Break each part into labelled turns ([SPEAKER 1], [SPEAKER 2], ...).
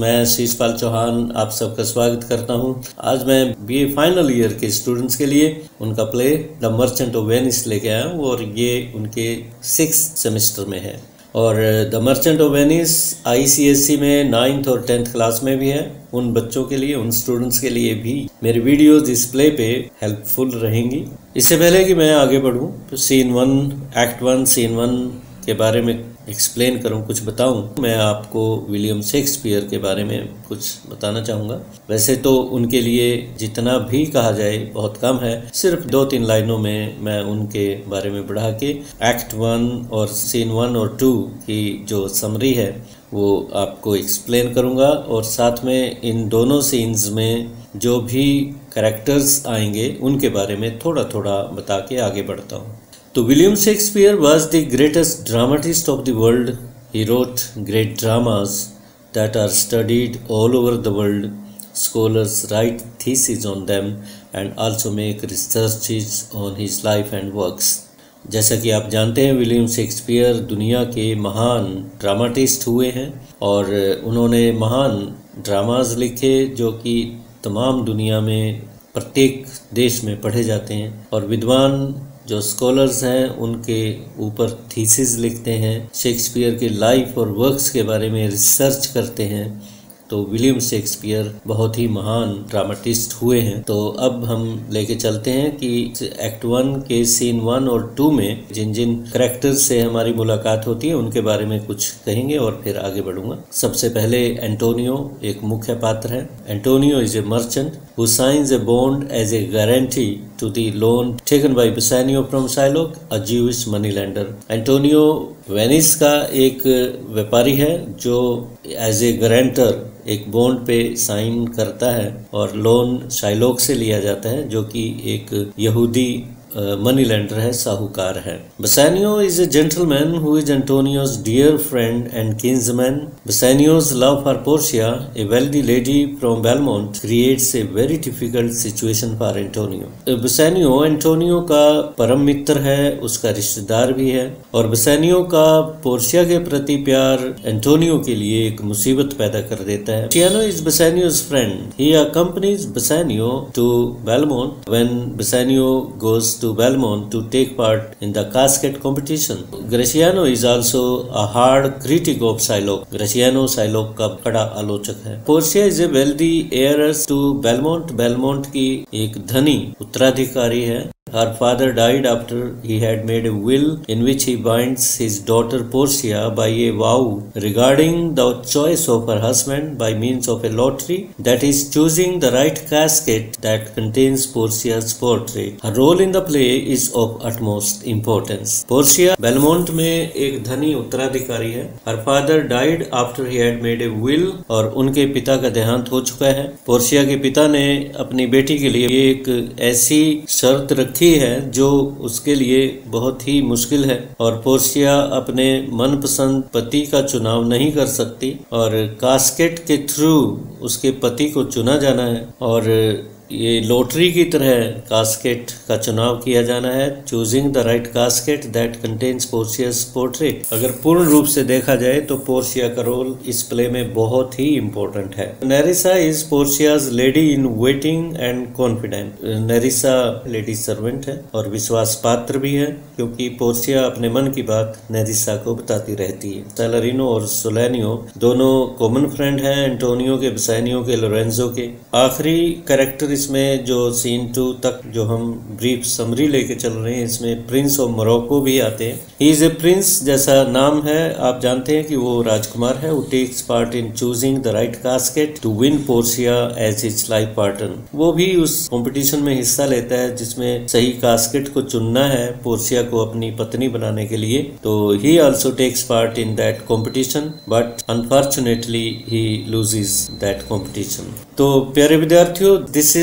[SPEAKER 1] मैं शीशपाल चौहान आप सबका स्वागत करता हूं। आज मैं बीए फाइनल ईयर के स्टूडेंट्स के लिए उनका play the merchant of Venice लेके आया हूं और ये उनके 6th सेमेस्टर में है। और the merchant of Venice ICSE में 9th और 10th क्लास में भी है। उन बच्चों के लिए, उन स्टूडेंट्स के लिए भी मेरी वीडियोज इस प्ले पे हेल्पफुल रहेंगी। इससे पहले कि मैं आगे बढ़ूं तो सीन 1 एक्ट 1 सीन 1 के बारे में एक्सप्लेन करूं, कुछ बताऊं, मैं आपको विलियम शेक्सपियर के बारे में कुछ बताना चाहूँगा। वैसे तो उनके लिए जितना भी कहा जाए बहुत कम है, सिर्फ 2-3 लाइनों में मैं उनके बारे में बढ़ा के एक्ट 1 और सीन 1 और 2 की जो समरी है वो आपको एक्सप्लेन करूँगा और साथ में इन दोनों सीन्स में जो भी कैरेक्टर्स आएंगे उनके बारे में थोड़ा थोड़ा बता के आगे बढ़ता हूँ। तो William Shakespeare was the greatest dramatist of the world. He wrote great dramas that are studied all over the world. Scholars write theses on them and also make researches on his life and works. जैसा कि आप जानते हैं, William Shakespeare दुनिया के महान dramatist हुए हैं और उन्होंने महान ड्रामाज लिखे जो कि तमाम दुनिया में प्रत्येक देश में पढ़े जाते हैं। और विद्वान जो स्कॉलर्स हैं उनके ऊपर थीसिस लिखते हैं, शेक्सपियर के लाइफ और वर्क्स के बारे में रिसर्च करते हैं। तो विलियम शेक्सपियर बहुत ही महान ड्रामाटिस्ट हुए हैं। तो अब हम लेके चलते हैं कि एक्ट 1 के सीन 1 और 2 में जिन जिन कैरेक्टर्स से हमारी मुलाकात होती है उनके बारे में कुछ कहेंगे और फिर आगे बढ़ूंगा। सबसे पहले एंटोनियो एक मुख्य पात्र है। Antonio is a merchant who signs a bond as a guarantee to the loan taken by Bassanio from Shylock, a Jewish moneylender. Antonio Venice का एक व्यापारी है जो एज ए गारंटर एक बॉन्ड पे साइन करता है और लोन शाइलोक से लिया जाता है जो कि एक यहूदी मनी लेंडर है, साहूकार है। Bassanio is a gentleman who is Antonio's dear friend and kinsman. Bassanio's love for Portia, a wealthy lady from Belmont, creates a very difficult situation for Antonio. Bassanio Antonio का परम मित्र है, उसका रिश्तेदार भी है और Bassanio का पोर्शिया के प्रति प्यार एंटोनियो के लिए एक मुसीबत पैदा कर देता है। Porciano is Bassanio's friend. He accompanies Bassanio to Belmont when Bassanio goes to Belmont to take part in the casket competition. Graciano is also a hard critic of Shylock. Graciano Shylock का बड़ा आलोचक है। Portia is a wealthy heiress to Belmont. Belmont की एक धनी उत्तराधिकारी है। Her father died after he had made a will in which he binds his daughter Portia by a vow regarding the choice of her husband by means of a lottery, that is, choosing the right casket that contains Portia's portrait. Her role in the play is of utmost importance. Portia Belmont में एक धनी उत्तराधिकारी है। Her father died after he had made a will और उनके पिता का देहांत हो चुका है। पोर्शिया के पिता ने अपनी बेटी के लिए एक ऐसी शर्त रखी है जो उसके लिए बहुत ही मुश्किल है और पोर्शिया अपने मनपसंद पति का चुनाव नहीं कर सकती और कास्केट के थ्रू उसके पति को चुना जाना है और ये लॉटरी की तरह कास्केट का चुनाव किया जाना है। Choosing the right casket that contains Portia's portrait. अगर पूर्ण रूप से देखा जाए तो पोर्शिया का रोल इस प्ले में बहुत ही इम्पोर्टेंट है। Nerissa is Portia's lady in waiting and confident. Nerissa lady servant है और विश्वास पात्र भी है क्योंकि पोर्शिया अपने मन की बात नेरिसा को बताती रहती है। सैलरिनो और सोलेनियो दोनों कॉमन फ्रेंड हैं एंटोनियो के, बसानियो के, लोरेंजो के। आखिरी कैरेक्टर इसमें जो सीन 2 तक जो हम ब्रीफ समरी लेके चल रहे हैं, इसमें प्रिंस ऑफ मोरक्को भी आते हैं। ही इज ए प्रिंस, जैसा नाम है आप जानते हैं कि वो राजकुमार है। वो takes part in choosing the right casket to win Portia as his life partner. वो भी उस कंपटीशन में हिस्सा लेता है जिसमें सही कास्केट को चुनना है पोर्शिया को अपनी पत्नी बनाने के लिए। तो he also takes part in that competition but unfortunately he loses that competition. तो प्यारे विद्यार्थियों, this is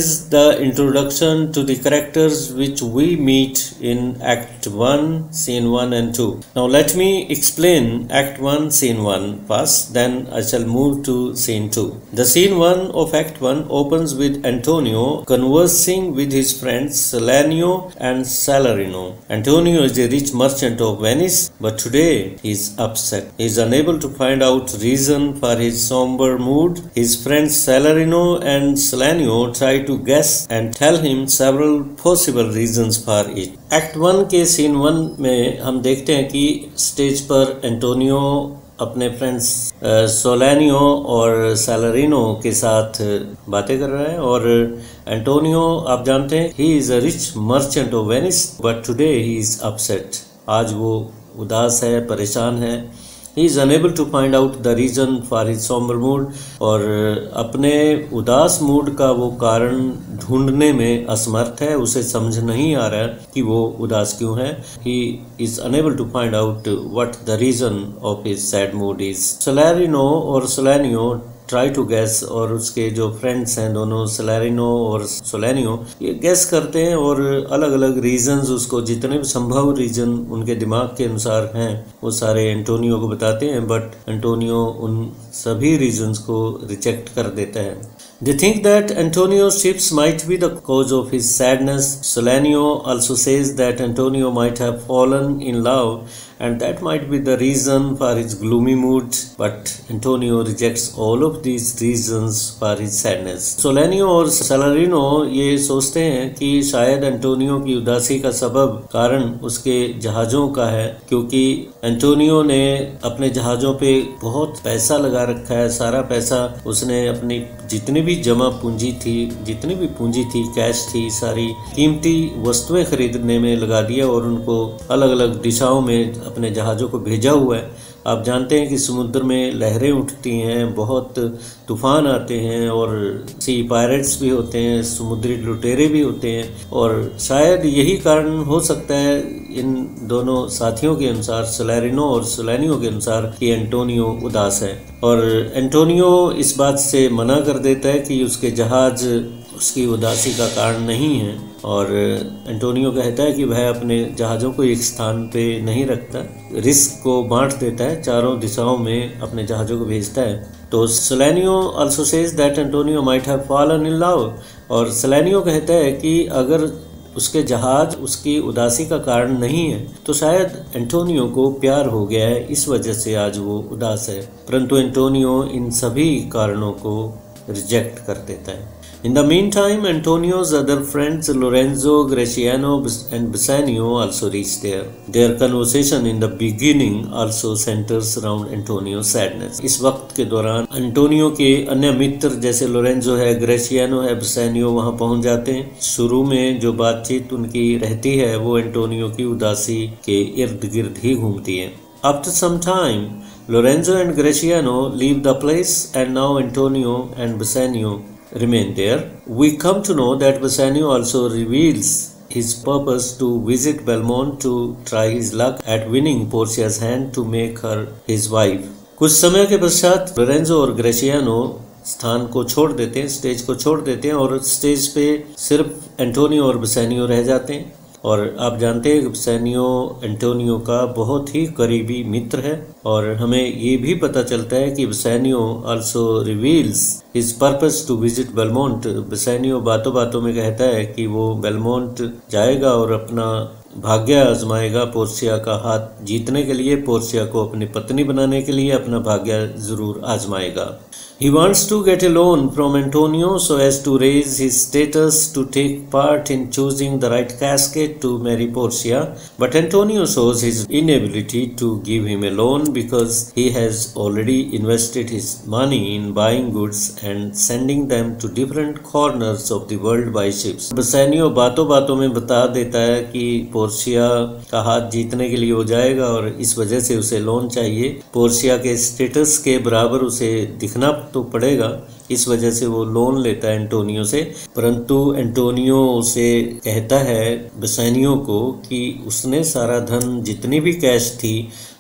[SPEAKER 1] is the introduction to the characters which we meet in Act 1, Scene 1 and 2. Now let me explain Act 1, Scene 1 first, then I shall move to Scene 2. The Scene 1 of Act 1 opens with Antonio conversing with his friends Salanio and Salarino. Antonio is a rich merchant of Venice, but today he is upset. He is unable to find out reason for his somber mood. His friends Salarino and Salanio try to guess and tell him several possible reasons for it. Act 1 के scene 1 में हम देखते हैं कि stage पर Antonio अपने friends सोलानियो और सैलरिनो के साथ बातें कर रहा है। और एंटोनियो आप जानते हैं he is a rich merchant of Venice but today he is upset. आज वो उदास है, परेशान है। He is unable to find out the reason for his sombre mood, और अपने उदास मूड का वो कारण ढूंढने में असमर्थ है। उसे समझ नहीं आ रहा है कि वो उदास क्यों है। He is unable to find out what the reason of his sad mood is. Salarino और सोलानियो ट्राई टू गैस, और उसके जो फ्रेंड्स हैं दोनों सैलरिनो और सोलानियो ये गैस करते हैं और अलग अलग रीजंस, उसको जितने भी संभव रीजन उनके दिमाग के अनुसार हैं वो सारे एंटोनियो को बताते हैं, बट एंटोनियो उन सभी रीजंस को रिजेक्ट कर देता है। They think that Antonio's ships might be the cause of his sadness. Salanio also says that Antonio might have fallen in love and that might be the reason for his gloomy mood, but Antonio rejects all of these reasons for his sadness. Salanio और Salarino ये सोचते हैं कि शायद Antonio की उदासी का सबब कारण उसके जहाज़ों का है, क्योंकि एंटोनियो ने अपने जहाज़ों पे बहुत पैसा लगा रखा है। सारा पैसा उसने अपनी जितनी भी जमा पूंजी थी, जितनी भी पूंजी थी, कैश थी, सारी कीमती वस्तुएं खरीदने में लगा दिया और उनको अलग अलग दिशाओं में अपने जहाज़ों को भेजा हुआ है। आप जानते हैं कि समुद्र में लहरें उठती हैं, बहुत तूफान आते हैं और सी पायरेट्स भी होते हैं, समुद्री लुटेरे भी होते हैं, और शायद यही कारण हो सकता है इन दोनों साथियों के अनुसार, सैलरिनो और सोलानियो के अनुसार, कि एंटोनियो उदास है। और एंटोनियो इस बात से मना कर देता है कि उसके जहाज़ उसकी उदासी का कारण नहीं है, और एंटोनियो कहता है कि वह अपने जहाज़ों को एक स्थान पे नहीं रखता, रिस्क को बांट देता है, चारों दिशाओं में अपने जहाज़ों को भेजता है। तो Solanio also says that Antonio might have fallen in love, और सोलानियो कहता है कि अगर उसके जहाज उसकी उदासी का कारण नहीं है तो शायद एंटोनियो को प्यार हो गया है, इस वजह से आज वो उदास है। परंतु एंटोनियो इन सभी कारणों को रिजेक्ट कर देता है। In the meantime, Antonio's other friends Lorenzo, Graciano and Bassanio also reach there. Their conversation in the beginning also centers around Antonio's sadness. इस वक्त के दौरान एंटोनियो के अन्य मित्र जैसे लोरेंजो है, ग्रेशियानो है, बसानियो वहाँ पहुँच जाते हैं। शुरू में जो बातचीत उनकी रहती है वो एंटोनियो की उदासी के इर्द गिर्द ही घूमती है। After some time, Lorenzo and Graciano leave the place and now Antonio and Bassanio remain there. We come to know that Bassanio also reveals his purpose to visit Belmont to try his luck at winning Portia's hand to make her his wife. कुछ समय के पश्चात Lorenzo और ग्रेशियानो स्थान को छोड़ देते हैं, स्टेज को छोड़ देते हैं, और स्टेज पे सिर्फ एंटोनियो और बसानियो रह जाते हैं। और आप जानते हैं कि बसानियो एंटोनियो का बहुत ही करीबी मित्र है, और हमें ये भी पता चलता है कि Bassanio also reveals his purpose to visit Belmont. Bassanio बातों बातों में कहता है कि वो बेलमोंट जाएगा और अपना भाग्य आजमाएगा, पोर्सिया का हाथ जीतने के लिए, पोर्सिया को अपनी पत्नी बनाने के लिए अपना भाग्य जरूर आजमाएगा। He wants to get a loan from Antonio so as to raise his status to take part in choosing the right casket to marry Portia, but Antonio shows his inability to give him a loan because he has already invested his money in buying goods and sending them to different corners of the world by ships. Bassanio बातों बातों में बता देता है कि Portia का हाथ जीतने के लिए हो जाएगा और इस वजह से उसे लोन चाहिए। पोर्शिया के स्टेटस के बराबर उसे दिखना तो पड़ेगा, इस वजह से वो लोन लेता है एंटोनियो से। परंतु एंटोनियो उसे कहता है बसानियो को कि उसने सारा धन, जितनी भी कैश थी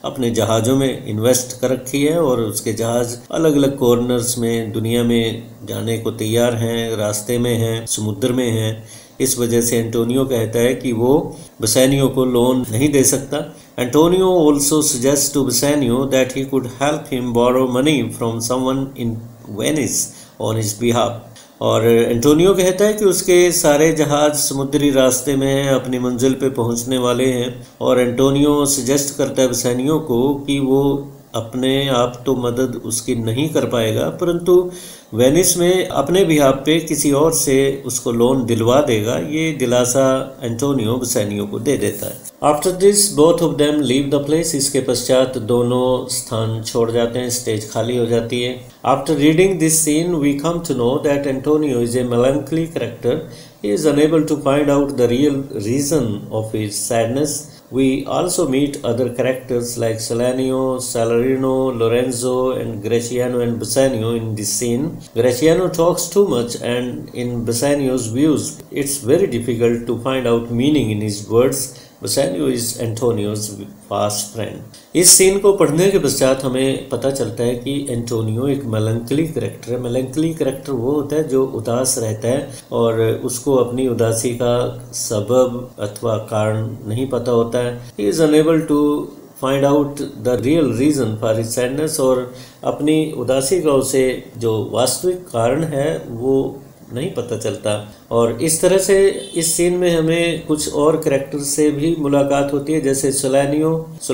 [SPEAKER 1] अपने जहाज़ों में इन्वेस्ट कर रखी है और उसके जहाज़ अलग अलग कॉर्नर्स में दुनिया में जाने को तैयार हैं, रास्ते में हैं, समुद्र में हैं। इस वजह से एंटोनियो कहता है कि वो बसेनियो को लोन नहीं दे सकता। Antonio also suggest to Bassanio that he could help him borrow money from someone in Venice on his behalf. और एंटोनियो कहता है कि उसके सारे जहाज समुद्री रास्ते में हैं, अपनी मंजिल पे पहुंचने वाले हैं, और एंटोनियो सजेस्ट करता है बसेनियो को कि वो अपने आप तो मदद उसकी नहीं कर पाएगा, परंतु वेनिस में अपने बिहाफ पे किसी और से उसको लोन दिलवा देगा। ये दिलासा एंटोनियो बसेनियो को दे देता है। After this both of them leave the place. इसके पश्चात दोनों स्थान छोड़ जाते हैं, स्टेज खाली हो जाती है। After reading this scene we come to know that Antonio is a melancholy character. He is unable to find out the real reason of his sadness. We also meet other characters like Salanio, Salarino, Lorenzo, and Graciano and Bassanio in this scene. Graciano talks too much, and in Bassanio's views, it's very difficult to find out meaning in his words. Bassanio is Antonio's fast friend. इस scene को पढ़ने के पश्चात हमें पता चलता है कि एंटोनियो एक मेलंकली करैक्टर है। मेलंकली करैक्टर वो होता है जो उदास रहता है और उसको अपनी उदासी का सबब अथवा कारण नहीं पता होता है। He is unable to find out the real reason for his sadness, और अपनी उदासी का उसे जो वास्तविक कारण है वो नहीं पता चलता। और इस तरह से इस सीन में हमें कुछ और कैरेक्टर से भी मुलाकात होती है, जैसे सोलानियो,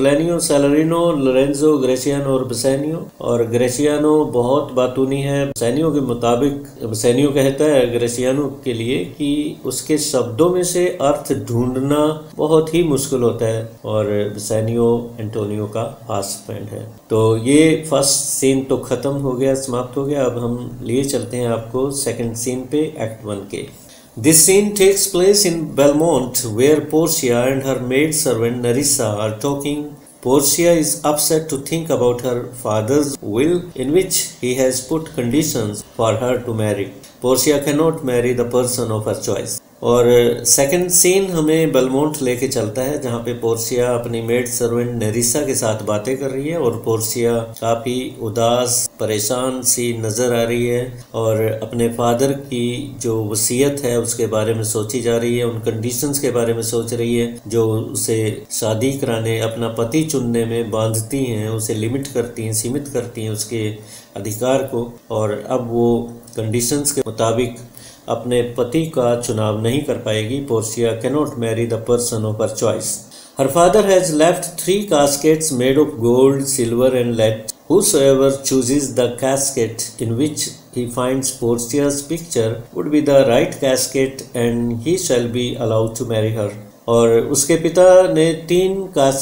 [SPEAKER 1] सैलरिनो, लोरेंजो, ग्रेशियानो और बसेनियो। और ग्रेशियानो बहुत बातूनी है। बसेनियो के मुताबिक बसेनियो कहता है ग्रेशियानो के लिए कि उसके शब्दों में से अर्थ ढूंढना बहुत ही मुश्किल होता है, और बसेनियो एंटोनियो का फास्ट फ्रेंड है। तो ये फर्स्ट सीन तो खत्म हो गया, समाप्त हो गया। अब हम लिए चलते हैं आपको सेकंड सीन पे, एक्ट 1 के। This scene takes place in Belmont, where Portia and her maid-servant Nerissa are talking. Portia is upset to think about her father's will, in which he has put conditions for her to marry. Portia cannot marry the person of her choice. और second scene हमें Belmont लेके चलता है, जहाँ पे Portia अपनी maid servant नेरिसा के साथ बातें कर रही है, और पोर्शिया काफ़ी उदास परेशान सी नज़र आ रही है और अपने फादर की जो वसीयत है उसके बारे में सोची जा रही है, उन कंडीशंस के बारे में सोच रही है जो उसे शादी कराने, अपना पति चुनने में बांधती हैं, उसे लिमिट करती हैं, सीमित करती हैं उसके अधिकार को। और अब वो कंडीशंस के मुताबिक अपने पति का चुनाव नहीं कर पाएगी। Portia cannot marry the person of her choice. Her father has left 3 caskets made of gold, silver and lead. Whosoever chooses the casket in which he finds Portia's picture would be the right casket, and he shall be allowed to marry her. और उसके पिता ने 3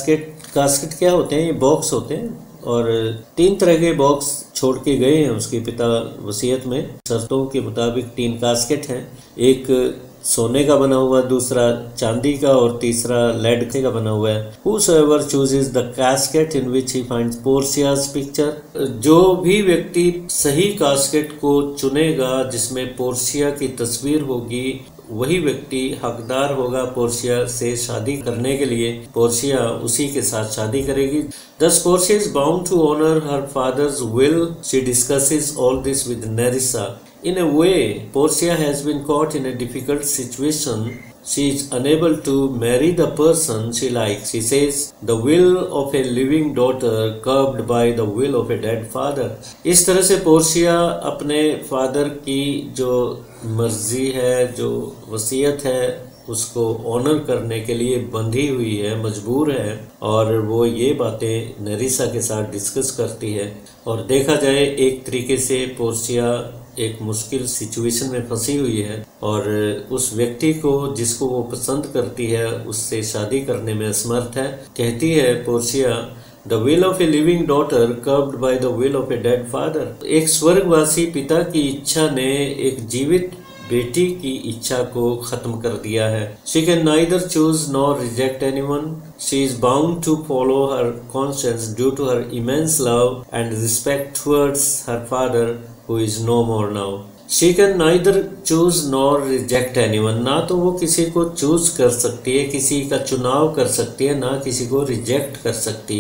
[SPEAKER 1] casket क्या होते हैं? ये box होते हैं, और 3 तरह के बॉक्स छोड़ के गए हैं उसके पिता वसीयत में। शर्तों के मुताबिक 3 कास्केट हैं, एक सोने का बना हुआ, दूसरा चांदी का, और तीसरा लेड का बना हुआ है। Whosoever chooses the casket in which he finds Portia's picture, जो भी व्यक्ति सही कास्केट को चुनेगा जिसमें पोर्शिया की तस्वीर होगी, वही व्यक्ति हकदार होगा पोर्शिया से शादी करने के लिए। पोर्शिया उसी के साथ शादी करेगी। Thus Portia is bound to honor her father's will. She discusses all this with Nerissa. In a way, Portia has been caught in a difficult situation. She is unable to marry the person she likes. She says, the will of a living daughter curbed by the will of a dead father. इस तरह से Portia अपने father की जो मर्जी है, जो वसीयत है, उसको ऑनर करने के लिए बंधी हुई है, मजबूर है, और वो ये बातें नेरिसा के साथ डिस्कस करती है। और देखा जाए एक तरीके से पोर्शिया एक मुश्किल सिचुएशन में फंसी हुई है, और उस व्यक्ति को जिसको वो पसंद करती है उससे शादी करने में असमर्थ है। कहती है Portia, the will of a living daughter curbed by the will of a dead father. एक स्वर्गवासी पिता की इच्छा ने एक जीवित बेटी की इच्छा को खत्म कर दिया है। She can neither choose nor reject anyone. She is bound to follow her conscience due to her immense love and respect towards her father, who is no more now. She can neither choose nor reject anyone. ना तो वो किसी को choose कर सकती है, किसी का चुनाव कर सकती है, ना किसी को रिजेक्ट कर सकती है।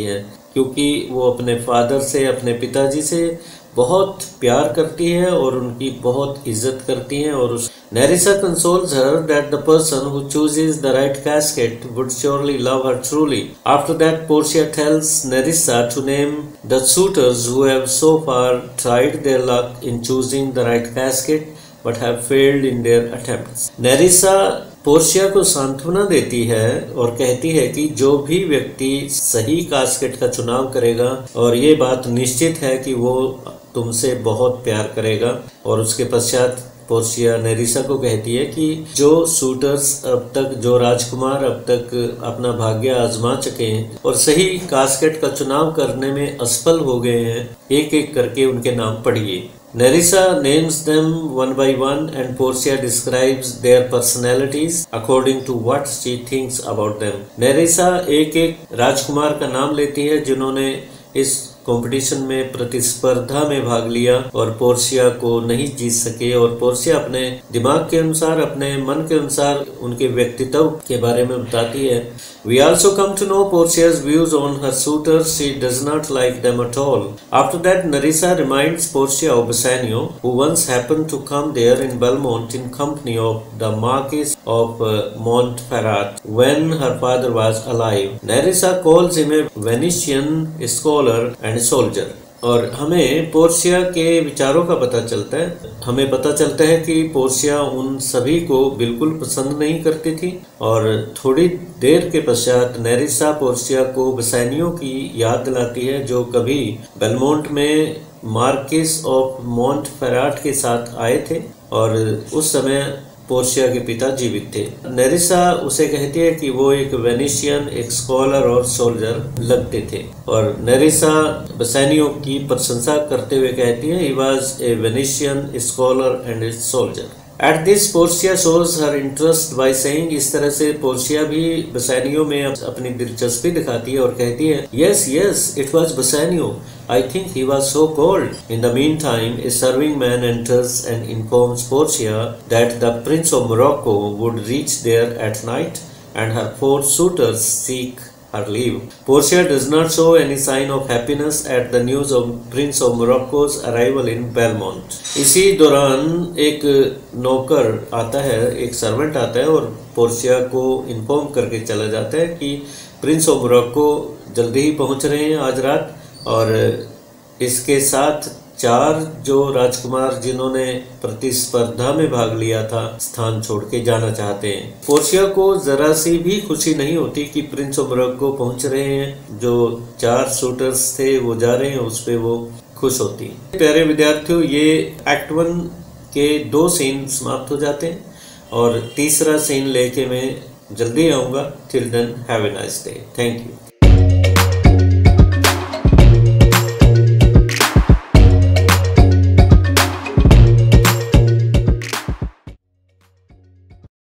[SPEAKER 1] क्योंकि वो अपने फादर से, अपने पिताजी से बहुत प्यार करती है और उनकी बहुत इज्जत करती है। और उस Nerissa consoles her that the person who chooses the right casket would surely love her truly. After that, Portia tells Nerissa to name the suitors who have so far tried their luck in choosing the right casket but have failed in their attempts. Nerissa Portia को सांत्वना देती है और कहती है कि जो भी व्यक्ति सही कास्केट का चुनाव करेगा और ये बात निश्चित है कि वो तुमसे बहुत प्यार करेगा। और उसके पश्चात पोर्शिया नेरिसा को कहती है कि जो शूटर्स अब तक, जो राजकुमार अब तक अपना भाग्य आजमा चुके हैं और सही कास्केट का चुनाव करने में असफल हो गए हैं, एक एक करके उनके नाम पढ़िए। Nerissa names them one by one and Portia describes their personalities according to what she thinks about them. Nerissa एक एक राजकुमार का नाम लेती है जिन्होंने इस कंपटीशन में प्रतिस्पर्धा में भाग लिया और पोर्शिया को नहीं जीत सके। और पोर्शिया अपने दिमाग के अनुसार, अपने मन के अनुसार उनके व्यक्तित्व के बारे में बताती है। We also come to know Portia's views on her suitors. She does not like them at all. After that, Nerissa reminds Portia of Bassanio, who once happened to come there in Belmont in company of the Marquis of Montferrat when her father was alive. Nerissa calls him a Venetian scholar and soldier. और हमें Portia के विचारों का पता चलता है। हमें पता चलता है कि पोर्शिया उन सभी को बिल्कुल पसंद नहीं करती थी। और थोड़ी देर के पश्चात नेरिसा पोर्शिया को बसैनियों की याद दिलाती है जो कभी बेलमोंट में मार्किस ऑफ मोंटफेराट के साथ आए थे और उस समय पोर्शिया के पिता जीवित थे। नेरिसा उसे कहती है कि वो एक वेनिशियन, एक स्कॉलर और सोल्जर लगते थे। और नेरिसा बसैनियों की प्रशंसा करते हुए कहती है, he was a Venetian scholar and a soldier. At this Portia shows her interest by saying, इस तरह से पोर्शिया भी बसैनियों में अपनी दिलचस्पी दिखाती है और कहती है, yes yes it was Bassanio, I think he was so cold. In the meantime, a serving man enters and informs Portia that the Prince of Morocco would reach there at night and her 4 suitors seek her leave. Portia does not show any sign of happiness at the news of Prince of Morocco's arrival in Belmont. इसी दौरान एक नौकर आता है, एक servant आता है और पोर्शिया को इन्फॉर्म करके चला जाता है कि प्रिंस ऑफ मोरक्को जल्दी ही पहुंच रहे हैं आज रात और इसके साथ 4 जो राजकुमार जिन्होंने प्रतिस्पर्धा में भाग लिया था स्थान छोड़ के जाना चाहते हैं। पोर्शिया को जरा सी भी खुशी नहीं होती कि प्रिंस ऑफ मोरक्को पहुंच रहे हैं, जो 4 शूटर्स थे वो जा रहे हैं, उस पे वो खुश होती। प्यारे विद्यार्थियों, ये एक्ट 1 के 2 सीन समाप्त हो जाते हैं और तीसरा सीन लेके मैं जल्दी आऊँगा। Till then have a nice day. Thank you.